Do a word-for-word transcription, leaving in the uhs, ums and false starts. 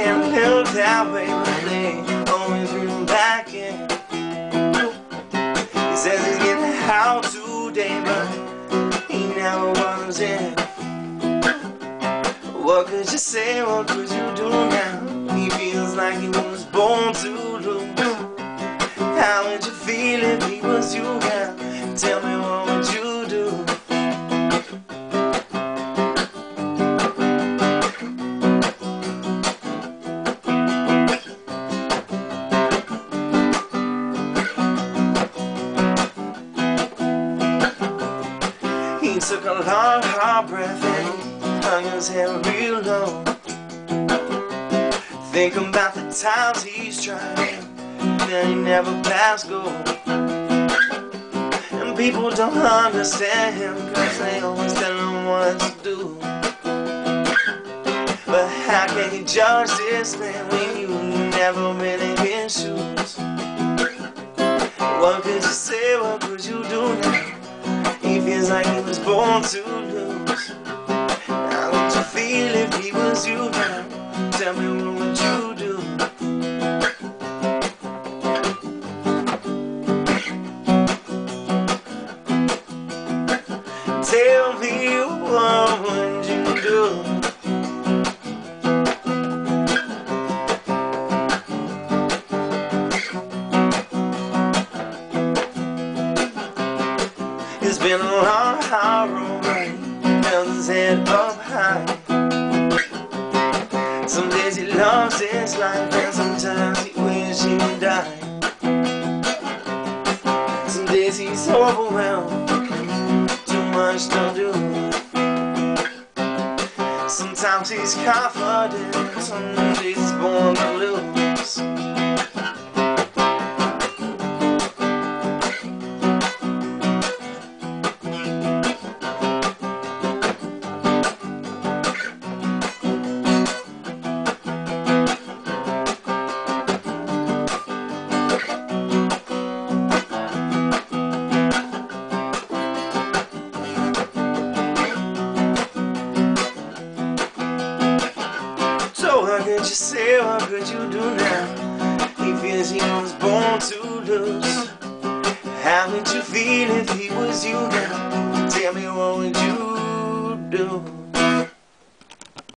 can't live that way, but they always bring him back in. He says he's getting out today, but he never was in. What could you say, what could you do now? He feels like he was born to lose. How would you feel if he was you now? Tell me, what would you do? He took a long, hard breath and he hung his head real low. Think about the times he's tried, then he never passed go. And people don't understand him, cause they always tell him what to do. But how can you judge this man when you never been in his shoes? What could you say, what could you do now? He feels like he was born to lose. How would you feel if he was you now? Tell me, what would you do? Tell me, what would you do? It's been a long, hard road, right? Held his head up high. Some days he loves his life, and sometimes he wishes he would die. Some days he's overwhelmed, too much to do. Sometimes he's confident, some days he's born to lose. So what could you say, what could you do now? He feels he was born to lose. How would you feel if he was you now? Tell me, what would you do?